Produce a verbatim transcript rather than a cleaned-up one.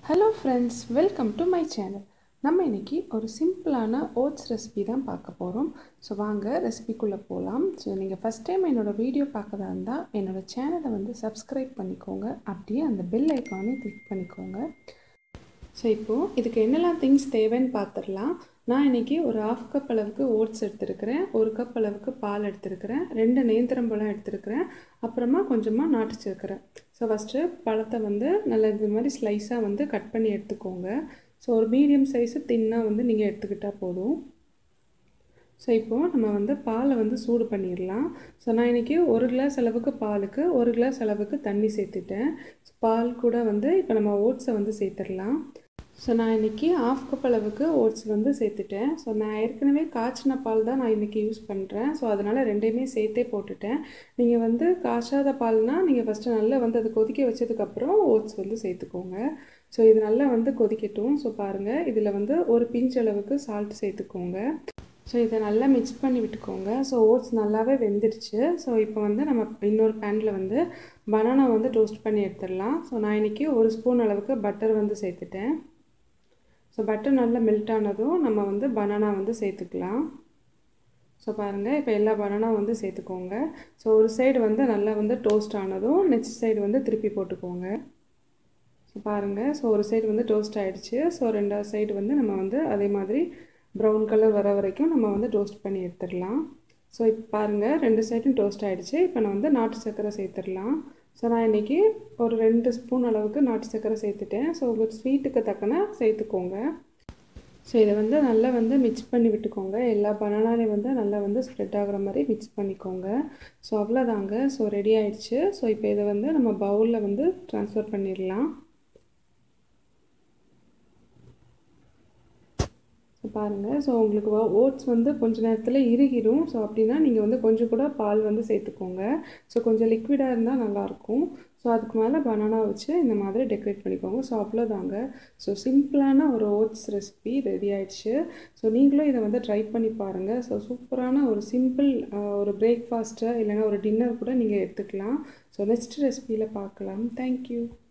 Hello friends, welcome to my channel. நம்ம இன்னைக்கு ஒரு சிம்பிளான ஓட்ஸ் ரெசிபி தான் பார்க்க போகிறோம். ஸோ வாங்க ரெசிபிக்குள்ளே போகலாம். ஸோ நீங்கள் ஃபஸ்ட் டைம் என்னோடய வீடியோ பார்க்கறதா இருந்தால் என்னோடய சேனலை வந்து சப்ஸ்கிரைப் பண்ணிக்கோங்க. அப்படியே அந்த பெல் ஐக்கானே கிளிக் பண்ணிக்கோங்க. ஸோ இப்போது இதுக்கு என்னெல்லாம் திங்ஸ் தேவைன்னு பார்த்துடலாம். நான் இன்றைக்கி ஒரு ஆஃப் கப் அளவுக்கு ஓட்ஸ் எடுத்துருக்கிறேன், ஒரு கப் அளவுக்கு பால் எடுத்துருக்கிறேன், ரெண்டு நேந்திரம்பழம் எடுத்துருக்கிறேன், அப்புறமா கொஞ்சமாக நாட்டு சர்க்கரை. ஸோ ஃபஸ்ட்டு பழத்தை வந்து நல்ல இது மாதிரி ஸ்லைஸாக வந்து கட் பண்ணி எடுத்துக்கோங்க. ஸோ ஒரு மீடியம் சைஸு தின்னாக வந்து நீங்கள் எடுத்துக்கிட்டால் போதும். ஸோ இப்போது நம்ம வந்து பாலை வந்து சூடு பண்ணிடலாம். ஸோ நான் இன்றைக்கி ஒரு கிளாஸ் அளவுக்கு பாலுக்கு ஒரு கிளாஸ் அளவுக்கு தண்ணி சேர்த்துட்டேன். பால் கூட வந்து இப்போ நம்ம ஓட்ஸை வந்து சேர்த்துடலாம். ஸோ நான் இன்றைக்கி ஆஃப் கப் அளவுக்கு ஓட்ஸ் வந்து சேர்த்துட்டேன். ஸோ நான் ஏற்கனவே காய்ச்சின பால் தான் நான் இன்றைக்கி யூஸ் பண்ணுறேன். ஸோ அதனால் ரெண்டையுமே சேர்த்தே போட்டுட்டேன். நீங்கள் வந்து காய்ச்சாத பால்னால் நீங்கள் ஃபஸ்ட்டு நல்லா வந்து அது கொதிக்க வச்சதுக்கப்புறம் ஓட்ஸ் வந்து சேர்த்துக்கோங்க. ஸோ இது நல்லா வந்து கொதிக்கட்டும். ஸோ பாருங்கள், இதில் வந்து ஒரு பிஞ்ச் அளவுக்கு சால்ட் சேர்த்துக்கோங்க. ஸோ இதை நல்லா மிக்ஸ் பண்ணி விட்டுக்கோங்க. ஸோ ஓட்ஸ் நல்லாவே வெந்துடுச்சு. ஸோ இப்போ வந்து நம்ம இன்னொரு பேனில் வந்து பனானா வந்து டோஸ்ட் பண்ணி எடுத்துடலாம். ஸோ நான் இன்றைக்கி ஒரு ஸ்பூன் அளவுக்கு பட்டர் வந்து சேர்த்துட்டேன். ஸோ பட்டர் நல்லா மெல்ட் ஆனதும் நம்ம வந்து பனானா வந்து சேர்த்துக்கலாம். ஸோ பாருங்கள், இப்போ எல்லா பனானா வந்து சேர்த்துக்கோங்க. ஸோ ஒரு சைடு வந்து நல்லா வந்து டோஸ்ட் ஆனதும் நெக்ஸ்ட் சைடு வந்து திருப்பி போட்டுக்கோங்க. ஸோ பாருங்கள், ஸோ ஒரு சைடு வந்து டோஸ்ட் ஆகிடுச்சு. ஸோ ரெண்டாவது சைடு வந்து நம்ம வந்து அதே மாதிரி ப்ரௌன் கலர் வர வரைக்கும் நம்ம வந்து டோஸ்ட் பண்ணி எடுத்துடலாம். ஸோ இப்போ பாருங்கள், ரெண்டு சைடும் டோஸ்ட் ஆகிடுச்சு. இப்போ நான் வந்து நாட்டு சர்க்கரை சேர்த்துடலாம். ஸோ நான் இன்றைக்கி ஒரு ரெண்டு ஸ்பூன் அளவுக்கு நாட்டு சர்க்கரை சேர்த்துட்டேன். ஸோ உங்களுக்கு ஸ்வீட்டுக்கு தக்கன சேர்த்துக்கோங்க. ஸோ இதை வந்து நல்லா வந்து மிக்ஸ் பண்ணி விட்டுக்கோங்க. எல்லா பனானாலையும் வந்து நல்லா வந்து ஸ்ப்ரெட் ஆகிற மாதிரி மிக்ஸ் பண்ணிக்கோங்க. ஸோ அவ்வளோதாங்க. ஸோ ரெடி ஆகிடுச்சு. ஸோ இப்போ இதை வந்து நம்ம பவுலில் வந்து ட்ரான்ஸ்ஃபர் பண்ணிடலாம். ஸோ பாருங்கள், ஸோ உங்களுக்கு ஓட்ஸ் வந்து கொஞ்சம் நேரத்தில் இறுகிடும். ஸோ அப்படின்னா நீங்கள் வந்து கொஞ்சம் கூட பால் வந்து சேர்த்துக்கோங்க. ஸோ கொஞ்சம் லிக்விடாக இருந்தால் நல்லாயிருக்கும். ஸோ அதுக்கு மேலே பனானா வச்சு இந்த மாதிரி டெக்கரேட் பண்ணிக்கோங்க. ஸோ அவ்வளோதாங்க. ஸோ சிம்பிளான ஒரு ஓட்ஸ் ரெசிபி ரெடி ஆகிடுச்சு. ஸோ நீங்களும் இதை வந்து ட்ரை பண்ணி பாருங்கள். ஸோ சூப்பரான ஒரு சிம்பிள் ஒரு பிரேக்ஃபாஸ்ட்டு இல்லைன்னா ஒரு டின்னர் கூட நீங்கள் எடுத்துக்கலாம். ஸோ நெக்ஸ்ட் ரெசிபியில் பார்க்கலாம். தேங்க்யூ.